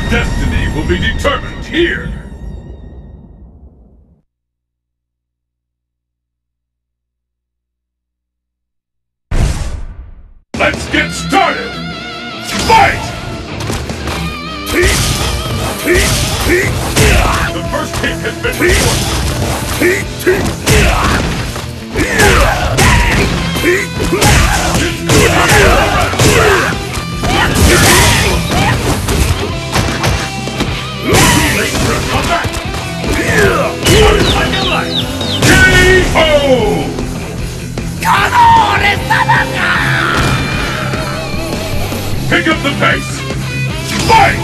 destiny will be determined here! Let's get started! Fight! The first hit has been recorded! Pick up the pace! Fight!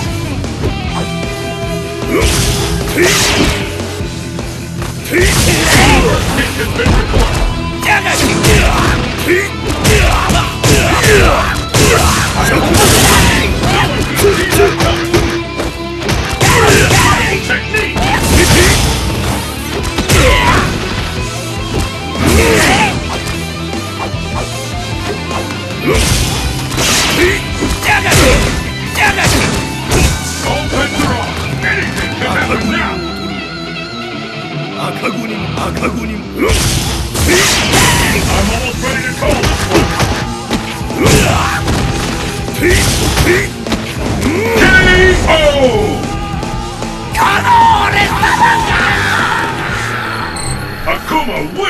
It has been recorded! Technique! All bets are on! Anything can happen now! I'm almost ready to call this one! K.O. Akuma wins!